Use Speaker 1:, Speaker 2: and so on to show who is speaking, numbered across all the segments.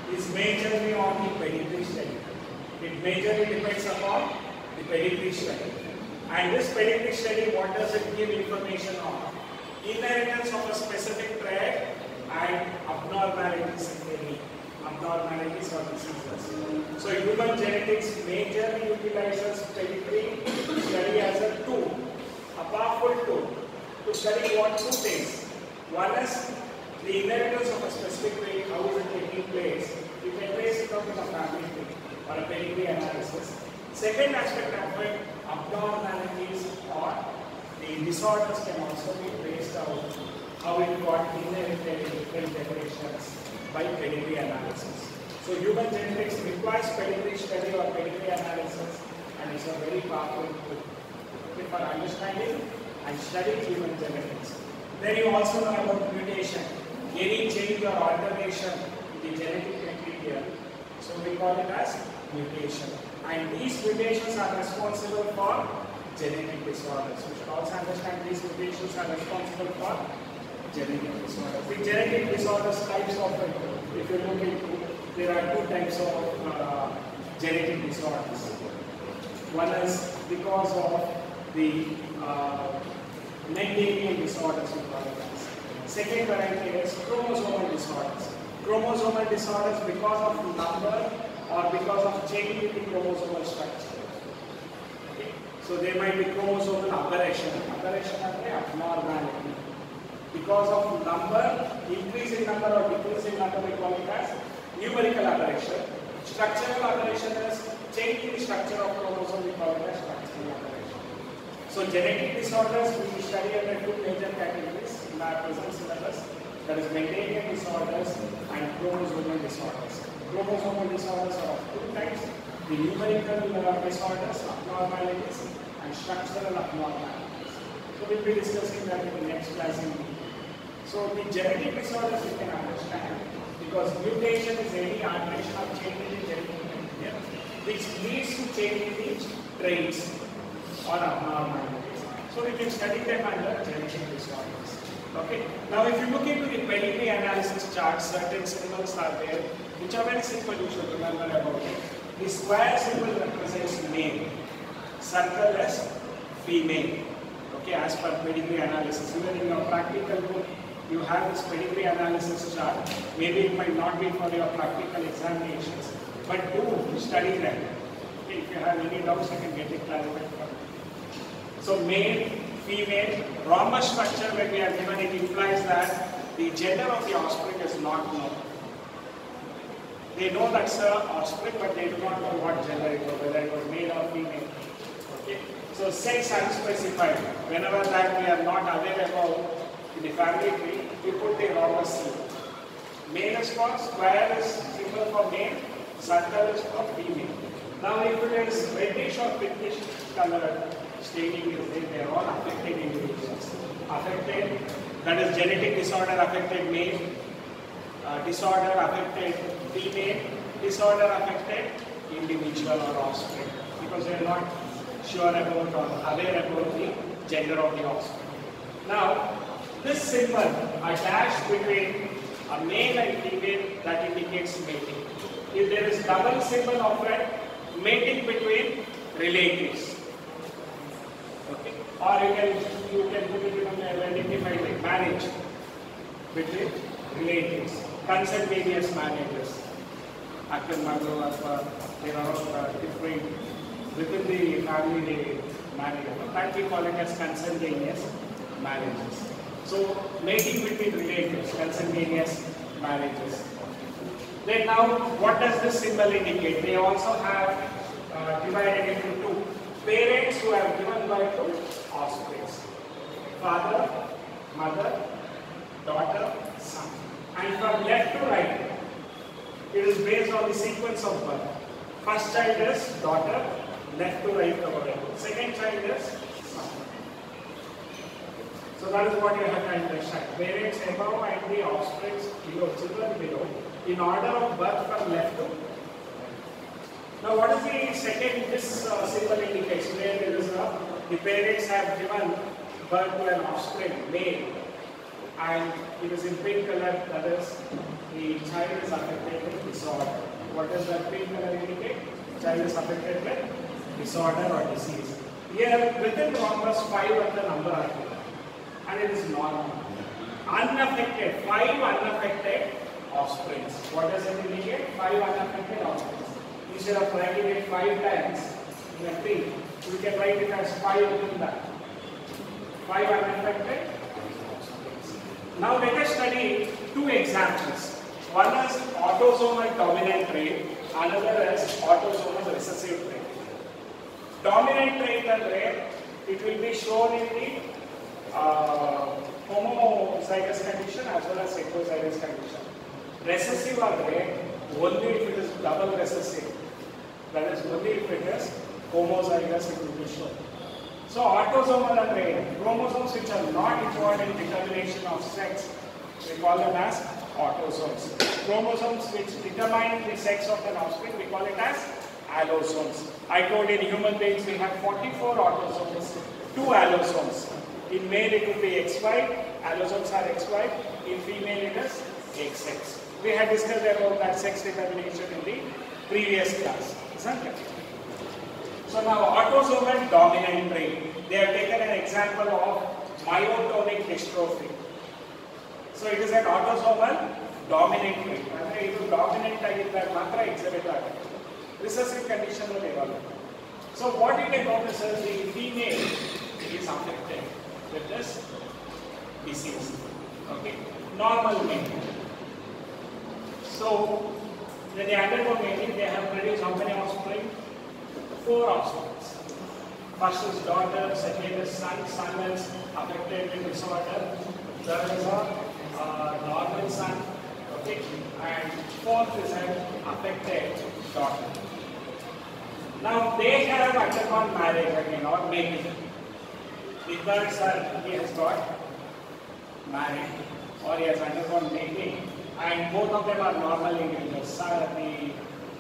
Speaker 1: is majorly on the pedigree study. It majorly depends upon the pedigree study. And this pedigree study, what does it give information on? Inheritance of a specific trait and abnormalities in the abnormalities or diseases. So human genetics majorly utilizes pedigree study as a tool, a powerful tool to study what two things. One is the inheritance of a specific trait, how is it taking place. You can trace it out in a family tree or a pedigree analysis. Second aspect of it, abnormalities or the disorders can also be traced out, how it got inherited in different generations by pedigree analysis. So human genetics requires pedigree study or pedigree analysis, and it's a very powerful tool for understanding and studying human genetics. Then you also know about mutation, any change or alteration in the genetic material. So we call it as mutation. And these mutations are responsible for genetic disorders. We should also understand these mutations are responsible for genetic disorders. The genetic disorders types of it, if you look into, there are two types of genetic disorders. One is because of the Mendelian disorders, we call it as. Second variety is chromosomal disorders. Chromosomal disorders because of number or because of change in the chromosomal structure. Okay. So there might be chromosomal aberration. Aberration is abnormality. Because of number, increase in number or decrease in number, we call it as numerical aberration. Structural aberration is change in the structure of chromosome, we call it as structural aberration. So genetic disorders we study under two major categories in our present syllabus. That is Mendelian disorders and chromosomal disorders. Chromosomal disorders are of two types: the numerical disorders, abnormalities, and structural abnormalities. So we'll be discussing that in the next class in detail. So the genetic disorders you can understand because mutation is any alteration of change in the genetic material which leads to change in the traits or abnormalities. So we can study them under genetic disorders. Okay. Now if you look into the pedigree analysis chart, certain symbols are there which are very simple, you should remember about it. The square symbol represents male, circle is female. Okay, as per pedigree analysis. Even in your practical book, you have this pedigree analysis chart. Maybe it might not be for your practical examinations, but do study them. Okay, if you have any doubts, you can get it clarified from me. So male, female, rhombus structure when we are given, it implies that the gender of the offspring is not known. They know that's the offspring, but they do not know what gender it was, whether it was male or female. Okay. So sex unspecified. Whenever that we are not aware about in the family tree, we put the rhombus symbol. Male is for square is symbol for male, circle is for female. Now if it is reddish or pinkish color staining is there, they are all affected individuals. Affected, that is genetic disorder affected male, disorder affected female, disorder affected individual or offspring, because they are not sure about or aware about the gender of the offspring. Now, this symbol, a dash between a male and female, that indicates mating. If there is double symbol of it, mating between relatives. Okay. Or you can put it even identified like marriage between relatives, consanguineous marriages. Actor, mother, there are different within the family they marry. That we call it as consanguineous marriages. So mating between relatives, consanguineous marriages. Then now, what does this symbol indicate? They also have divided into two. Parents who have given birth to offspring. Father, mother, daughter, son. And from left to right, it is based on the sequence of birth. First child is daughter, left to right over there. Second child is son. So that is what you have to understand. Parents above and the offspring below, children below, in order of birth from left to right. Now what is the second, this symbol indicates where there is the parents have given birth to an offspring, male, and it is in pink color, that is the child is affected with disorder. What does that green color indicate? Child is affected with disorder or disease. Here within rhombus 5 of the number are given and it is normal. Unaffected, 5 unaffected offsprings. What does it indicate? 5 unaffected offsprings. Instead of writing it 5 times in a tree, we can write it as 5 in that. 5 unaffected offsprings. Now let us study 2 examples. One is autosomal dominant trait, another is autosomal recessive trait. Dominant trait and rare, it will be shown in the homozygous condition as well as heterozygous condition. Recessive or rare only if it is double recessive. That is only if it is homozygous it will be shown. So autosomal and rare, chromosomes which are not involved in determination of sex, we call them as autosomes. Chromosomes which determine the sex of an offspring, we call it as allosomes. I told in human beings we have 44 autosomes, 2 allosomes. In male it will be XY, allosomes are XY. In female it is XX. We had discussed about that sex determination in the previous class, isn't it? So now autosomal dominant trait. They have taken an example of myotonic dystrophy. So it is an autosomal dominant trait. It is dominant exhibit. Recessive condition will develop. So what you can notice is the female is affected with this disease. Okay, normal male. So when they undergo mating, they have produced how many offspring? 4 offspring. First is daughter, second is son. Son is affected with disorder. Third is a normal son. Okay, and fourth is an affected daughter. Now they have undergone marriage again or mating. The third son, he has got married or he has undergone mating, and both of them are normal individuals. The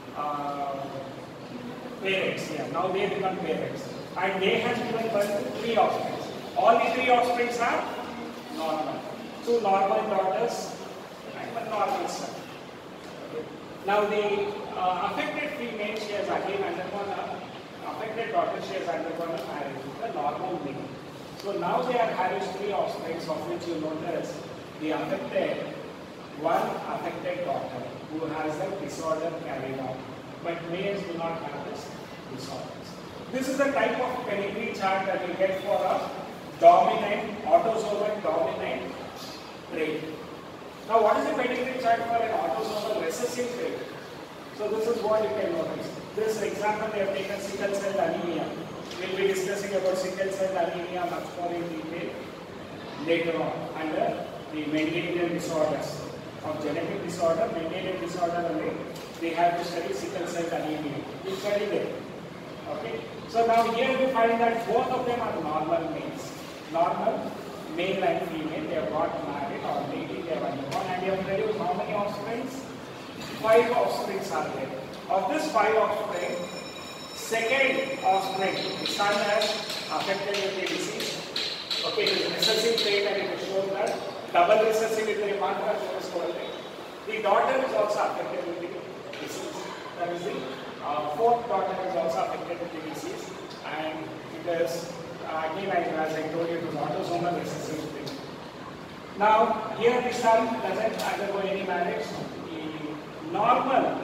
Speaker 1: parents, now they become parents, and they have given birth to 3 offspring. All the 3 offspring are normal. 2 normal daughters and 1 normal son. Okay. Now the affected female, she has again undergone affected daughter, she has undergone a marriage with a normal male. So now they are having 3 offspring, of which you notice the affected, 1 affected daughter who has a disorder carried out, but males do not have this disorders. This is the type of pedigree chart that you get for a dominant, autosomal dominant trait. Now what is the pedigree chart for an autosomal recessive trait? So this is what you can notice. This example they have taken sickle cell anemia. We will be discussing about sickle cell anemia much more in detail later on under the Mendelian disorders. Of genetic disorder, Mendelian disorder only, we have to study sickle cell anemia. We study them. Okay. So now here we find that both of them are normal males. Normal, male and female, they have got married or mating, they have undergone, and they have produced how many offspring? 5 offspring are there. Of this 5 offspring, second offspring, the son has affected with the disease. Okay, it is recessive trait and it will show that double recessive is the matra is called. The daughter is also affected with the disease. That is the 4th daughter is also affected with the disease, and it is again, as I told you, it is autosomal recessive trait. Now here the son doesn't undergo any marriage. The normal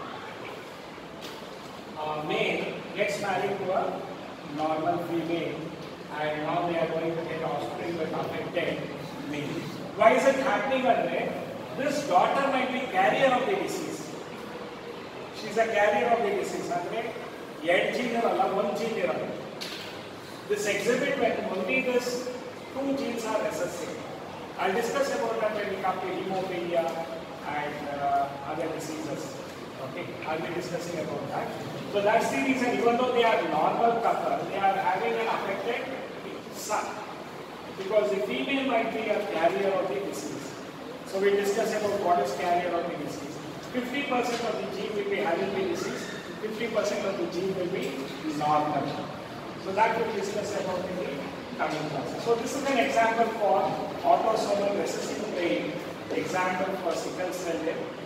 Speaker 1: male gets married to a normal female, and now they are going to get offspring with affected male. Why is it happening Andre? This daughter might be carrier of the disease. She is a carrier of the disease. Andre, 2 gene or 1 gene. This exhibit when only this 2 genes are recessive. I'll discuss about that when we come to hemophilia and other diseases. Okay, I'll be discussing about that. So that's the reason, even though they are normal couple, they are having an affected son. Because the female might be a carrier of the disease. So we discuss about what is carrier of the disease. 50% of the gene will be having the disease, 50% of the gene will be normal. So that we'll discuss about in the coming classes. So this is an example for autosomal recessive trait, example for sickle cell